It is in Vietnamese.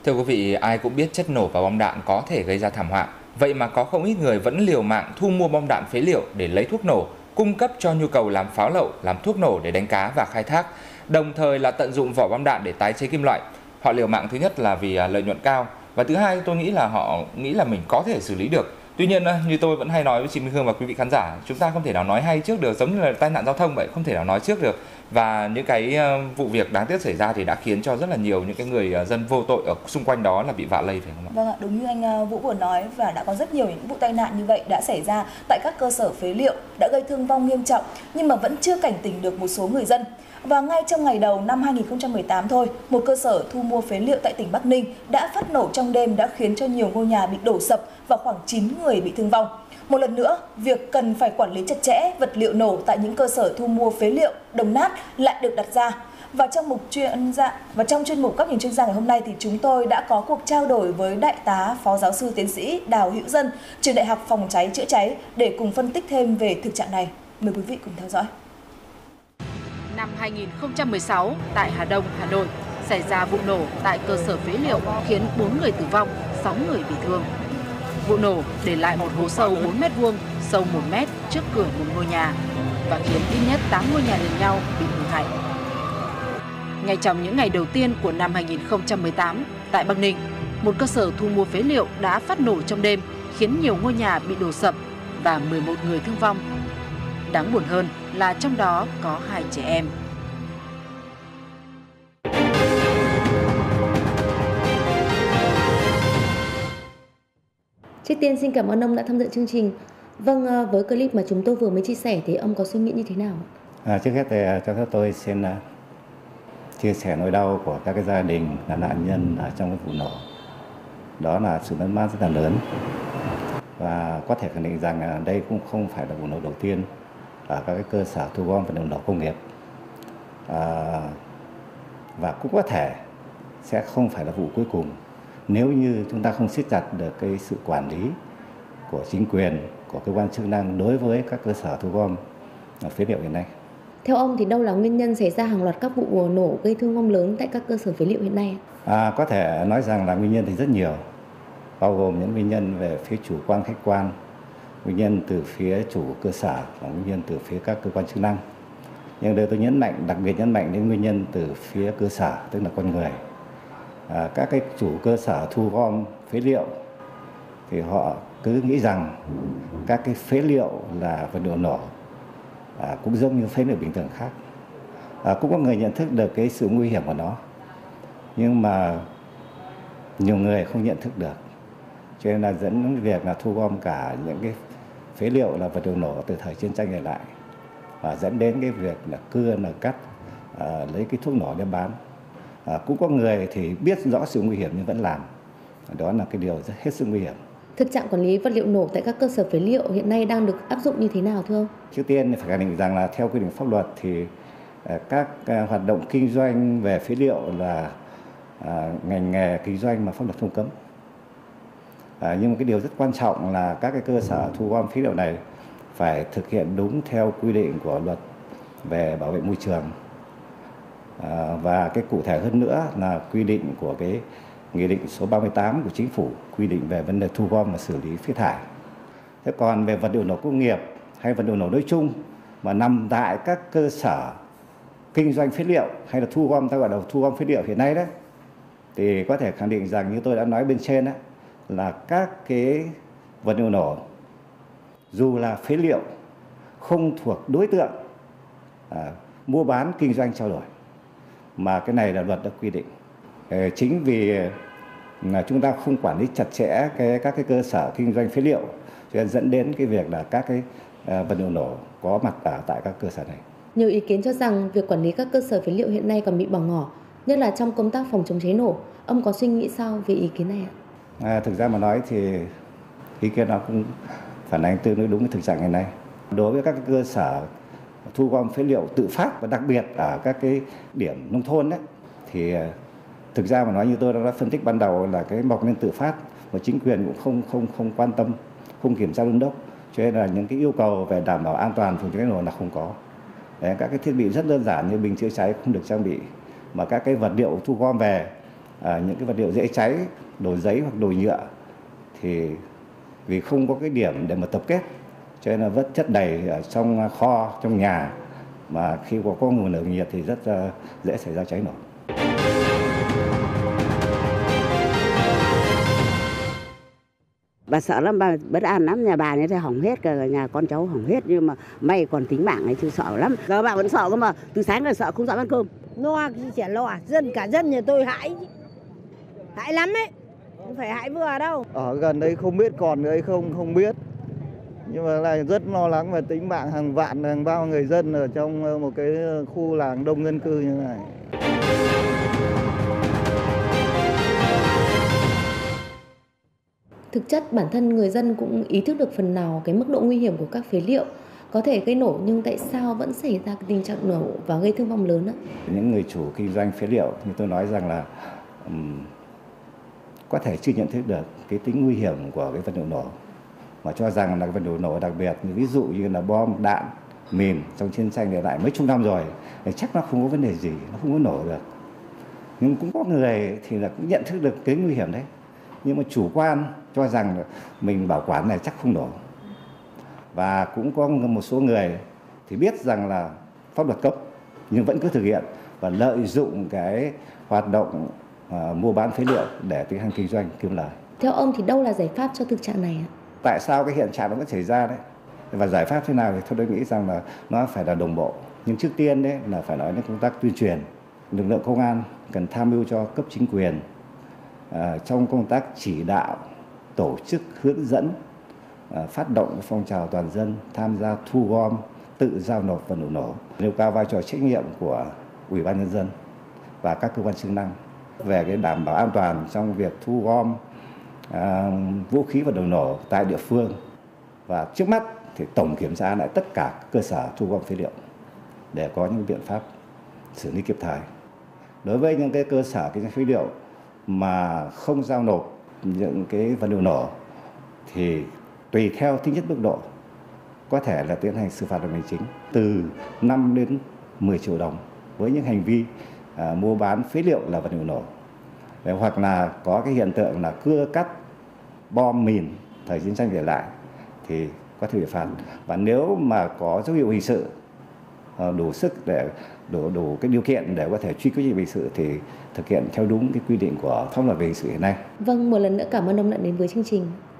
Thưa quý vị, ai cũng biết chất nổ và bom đạn có thể gây ra thảm họa. Vậy mà có không ít người vẫn liều mạng thu mua bom đạn phế liệu để lấy thuốc nổ, cung cấp cho nhu cầu làm pháo lậu, làm thuốc nổ để đánh cá và khai thác, đồng thời là tận dụng vỏ bom đạn để tái chế kim loại. Họ liều mạng thứ nhất là vì lợi nhuận cao, và thứ hai tôi nghĩ là họ nghĩ là mình có thể xử lý được. Tuy nhiên, như tôi vẫn hay nói với chị Minh Hương và quý vị khán giả, chúng ta không thể nào nói hay trước được, giống như là tai nạn giao thông vậy, không thể nào nói trước được. Và những cái vụ việc đáng tiếc xảy ra thì đã khiến cho rất là nhiều những cái người dân vô tội ở xung quanh đó là bị vạ lây, phải không ạ? Vâng ạ, đúng như anh Vũ vừa nói, và đã có rất nhiều những vụ tai nạn như vậy đã xảy ra tại các cơ sở phế liệu, đã gây thương vong nghiêm trọng, nhưng mà vẫn chưa cảnh tỉnh được một số người dân. Và ngay trong ngày đầu năm 2018 thôi, một cơ sở thu mua phế liệu tại tỉnh Bắc Ninh đã phát nổ trong đêm, đã khiến cho nhiều ngôi nhà bị đổ sập và khoảng 9 người bị thương vong. Một lần nữa, việc cần phải quản lý chặt chẽ vật liệu nổ tại những cơ sở thu mua phế liệu đồng nát lại được đặt ra. Và trong chuyên mục Góc nhìn chuyên gia ngày hôm nay thì chúng tôi đã có cuộc trao đổi với Đại tá Phó Giáo sư Tiến sĩ Đào Hữu Dân, Trường Đại học Phòng cháy chữa cháy để cùng phân tích thêm về thực trạng này. Mời quý vị cùng theo dõi. Năm 2016, tại Hà Đông, Hà Nội, xảy ra vụ nổ tại cơ sở phế liệu khiến 4 người tử vong, 6 người bị thương. Vụ nổ để lại một hố sâu 4 m2, sâu 1 m trước cửa một ngôi nhà và khiến ít nhất 8 ngôi nhà liền nhau bị hư hại. Ngay trong những ngày đầu tiên của năm 2018, tại Bắc Ninh, một cơ sở thu mua phế liệu đã phát nổ trong đêm, khiến nhiều ngôi nhà bị đổ sập và 11 người thương vong. Đáng buồn hơn là trong đó có 2 trẻ em. Trước tiên xin cảm ơn ông đã tham dự chương trình. Vâng, với clip mà chúng tôi vừa mới chia sẻ thì ông có suy nghĩ như thế nào? Trước hết thì cho phép tôi xin chia sẻ nỗi đau của các cái gia đình là nạn nhân trong cái vụ nổ. Đó là sự mất mát rất là lớn. Và có thể khẳng định rằng đây cũng không phải là vụ nổ đầu tiên ở các cái cơ sở thu gom vật liệu nổ công nghiệp. Và cũng có thể sẽ không phải là vụ cuối cùng nếu như chúng ta không siết chặt được cái sự quản lý của chính quyền, của cơ quan chức năng đối với các cơ sở thu gom phế liệu hiện nay. Theo ông thì đâu là nguyên nhân xảy ra hàng loạt các vụ nổ gây thương vong lớn tại các cơ sở phế liệu hiện nay? Có thể nói rằng là nguyên nhân thì rất nhiều, bao gồm những nguyên nhân về phía chủ quan khách quan, nguyên nhân từ phía chủ cơ sở và nguyên nhân từ phía các cơ quan chức năng. Nhưng đây tôi nhấn mạnh, đặc biệt nhấn mạnh đến nguyên nhân từ phía cơ sở, tức là con người. Các cái chủ cơ sở thu gom phế liệu thì họ cứ nghĩ rằng các cái phế liệu là vật liệu nổ, cũng giống như phế liệu bình thường khác. Cũng có người nhận thức được cái sự nguy hiểm của nó, nhưng mà nhiều người không nhận thức được, cho nên là dẫn đến việc là thu gom cả những cái phế liệu là vật liệu nổ từ thời chiến tranh này lại, và dẫn đến cái việc là cưa là cắt, lấy cái thuốc nổ đem bán. Cũng có người thì biết rõ sự nguy hiểm nhưng vẫn làm. Đó là cái điều rất hết sức nguy hiểm. Thực trạng quản lý vật liệu nổ tại các cơ sở phế liệu hiện nay đang được áp dụng như thế nào thưa ông? Trước tiên phải khẳng định rằng là theo quy định pháp luật thì các hoạt động kinh doanh về phế liệu là ngành nghề kinh doanh mà pháp luật không cấm. Nhưng mà cái điều rất quan trọng là các cái cơ sở thu gom phế liệu này phải thực hiện đúng theo quy định của luật về bảo vệ môi trường. Và cái cụ thể hơn nữa là quy định của cái Nghị định số 38 của Chính phủ quy định về vấn đề thu gom và xử lý phế thải. Thế còn về vật liệu nổ công nghiệp hay vật liệu nổ nói chung mà nằm tại các cơ sở kinh doanh phế liệu hay là thu gom, ta gọi là thu gom phế liệu hiện nay đấy, thì có thể khẳng định rằng như tôi đã nói bên trên đấy, là các cái vật liệu nổ dù là phế liệu không thuộc đối tượng mua bán kinh doanh trao đổi, mà cái này là luật đã quy định. Chính vì là chúng ta không quản lý chặt chẽ các cái cơ sở kinh doanh phế liệu, cho nên dẫn đến cái việc là các cái vật liệu nổ có mặt tại các cơ sở này. Nhiều ý kiến cho rằng việc quản lý các cơ sở phế liệu hiện nay còn bị bỏ ngỏ, nhất là trong công tác phòng chống cháy nổ. Ông có suy nghĩ sao về ý kiến này ạ? Thực ra mà nói thì ý kiến nó cũng phản ánh tương đối đúng cái thực trạng ngày nay. Đối với các cái cơ sở thu gom phế liệu tự phát và đặc biệt ở các cái điểm nông thôn đấy, thì thực ra mà nói như tôi đã phân tích ban đầu là cái mọc lên tự phát và chính quyền cũng không quan tâm, không kiểm tra đôn đốc, cho nên là những cái yêu cầu về đảm bảo an toàn phòng cháy nổ là không có. Đấy, các cái thiết bị rất đơn giản như bình chữa cháy không được trang bị, mà các cái vật liệu thu gom về những cái vật liệu dễ cháy, đồ giấy hoặc đồ nhựa thì vì không có cái điểm để mà tập kết cho nên là vất chất đầy ở trong kho, trong nhà, mà khi có nguồn lửa nhiệt thì rất dễ xảy ra cháy nổ. Bà sợ lắm, bà bất an lắm, nhà bà như thế hỏng hết, cả nhà con cháu hỏng hết, nhưng mà may còn tính mạng ấy chứ sợ lắm. Giờ bà vẫn sợ cơ mà, từ sáng đến sợ không dám ăn cơm. Lo chỉ lo, cả dân nhà tôi hãi lắm ấy, không phải hãi vừa đâu. Ở gần đây không biết còn hay không biết, nhưng mà lại rất lo lắng về tính mạng hàng vạn, hàng bao người dân ở trong một cái khu làng đông dân cư như này. Thực chất bản thân người dân cũng ý thức được phần nào cái mức độ nguy hiểm của các phế liệu có thể gây nổ, nhưng tại sao vẫn xảy ra cái tình trạng nổ và gây thương vong lớn ạ? Những người chủ kinh doanh phế liệu như tôi nói rằng là có thể chưa nhận thức được cái tính nguy hiểm của cái vật liệu nổ, mà cho rằng là cái vật liệu nổ đặc biệt, ví dụ như là bom, đạn, mìn trong chiến tranh để lại mấy chục năm rồi thì chắc nó không có vấn đề gì, nó không có nổ được. Nhưng cũng có người thì là cũng nhận thức được cái nguy hiểm đấy, nhưng mà chủ quan cho rằng mình bảo quản này chắc không nổ. Và cũng có một số người thì biết rằng là pháp luật cấm nhưng vẫn cứ thực hiện và lợi dụng cái hoạt động mua bán phế liệu để tiến hành kinh doanh kiếm lời. Theo ông thì đâu là giải pháp cho thực trạng này ạ? Tại sao cái hiện trạng nó vẫn xảy ra đấy? Và giải pháp thế nào thì tôi nghĩ rằng là nó phải là đồng bộ. Nhưng trước tiên đấy là phải nói đến công tác tuyên truyền. Lực lượng công an cần tham mưu cho cấp chính quyền trong công tác chỉ đạo, tổ chức, hướng dẫn, phát động phong trào toàn dân tham gia thu gom, tự giao nộp vật liệu nổ, nêu cao vai trò trách nhiệm của Ủy ban Nhân dân và các cơ quan chức năng về cái đảm bảo an toàn trong việc thu gom vũ khí vật liệu nổ tại địa phương. Và trước mắt thì tổng kiểm tra lại tất cả cơ sở thu gom phế liệu để có những biện pháp xử lý kịp thời. Đối với những cái cơ sở kinh doanh phế liệu mà không giao nộp những cái vật liệu nổ thì tùy theo tính chất mức độ có thể là tiến hành xử phạt hành chính từ 5 đến 10 triệu đồng với những hành vi mua bán phế liệu là vật liệu nổ. Hoặc là có cái hiện tượng là cưa cắt bom mìn thời chiến tranh để lại thì có thể bị phạt. Và nếu mà có dấu hiệu hình sự đủ sức để đủ cái điều kiện để có thể truy cứu trách nhiệm hình sự thì thực hiện theo đúng cái quy định của pháp luật về hình sự hiện nay. Vâng, một lần nữa cảm ơn ông đã đến với chương trình.